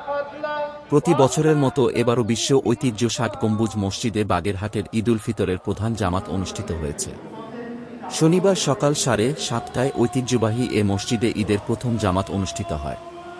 প্রতি বছরের মতো এবারও বিশ্ব ঐতিহ্য ৬০ গম্বুজ মসজিদে বাগেরহাটের ঈদুল ফিতরের প্রধান জামাত অনুষ্ঠিত হয়েছে। শনিবার সকাল ৭:৩০টায় ঐতিহ্যবাহী এ মসজিদে ঈদের প্রথম জামাত অনুষ্ঠিত হয়।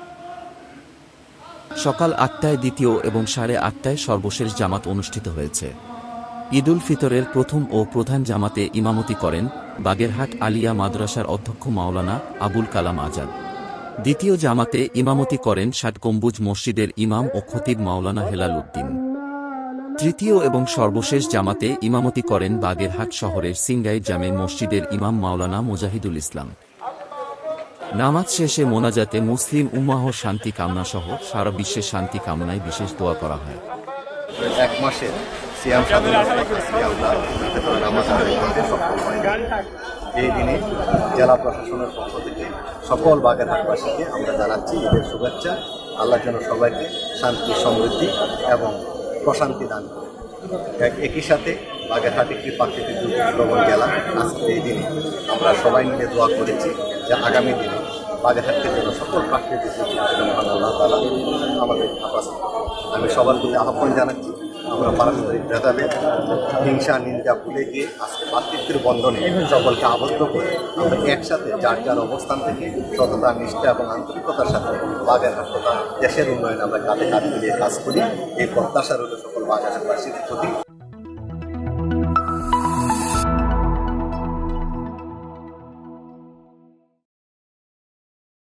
সকাল ৮টায় দ্বিতীয় এবং ৮:৩০টায় সর্বশেষ জামাত অনুষ্ঠিত হয়েছে। ঈদুল ফিতরের প্রথম ও প্রধান জামাতে ইমামতি করেন বাগেরহাট আলিয়া মাদ্রাসার অধ্যক্ষ মাওলানা আবুল কালাম আজাদ। দ্বিতীয় জামাতে ইমামতি করেন ৬০ গম্বুজ মসজিদের ইমাম ও খতিব মাওলানা হেলাল উদ্দিন। তৃতীয় এবং সর্বশেষ জামাতে ইমামতি করেন বাগেরহাট শহরের সিংগাই জামে মসজিদের ইমাম মাওলানা মুজাহিদুল ইসলাম। নামাজ শেষে মোনাজাতে মুসলিম উম্মাহর শান্তি কামনা সহ সারা বিশ্বের শান্তি কামনায় বিশেষ দোয়া করা হয়। এক মাসের সিয়াম সাধনার আমরা নামাজ আদায় করতে সক্ষম হই। এই দিনে জেলা প্রশাসনের পক্ষ থেকে সকল বাগেরহাটবাসীকে আমরা জানাচ্ছি ঈদের শুভেচ্ছা। আল্লাহ যেন সবাইকে শান্তি, সমৃদ্ধি এবং প্রশান্তি দান করে। একই সাথে বাগেরহাট একটি প্রাকৃতিক দুর্যোগ জেলা। আজকে এই দিনে আমরা সবাই মিলে দোয়া করেছি যে আগামী দিনে বাগেরহাটকে যেন সকল প্রাকৃতিক দুর্যোগ মহান আল্লাহ তাআলা আমাদের হেফাজত। আমি সবার প্রতি আহ্বান জানাচ্ছি, আমরা পারস্পরিক ভেদাভেদ, হিংসা, নিন্দা ভুলে গিয়ে আজকে মাতৃত্বের বন্ধনে সকলকে আবদ্ধ করে আমরা একসাথে যার যার অবস্থান থেকে সততা, নিষ্ঠা এবং আন্তরিকতার সাথে বাগেরহাট তথা দেশের উন্নয়নে আমরা কাঁধে কাঁধ মিলিয়ে কাজ করি। এই প্রত্যাশা রইল সকল বাগেরহাটবাসীর প্রতি।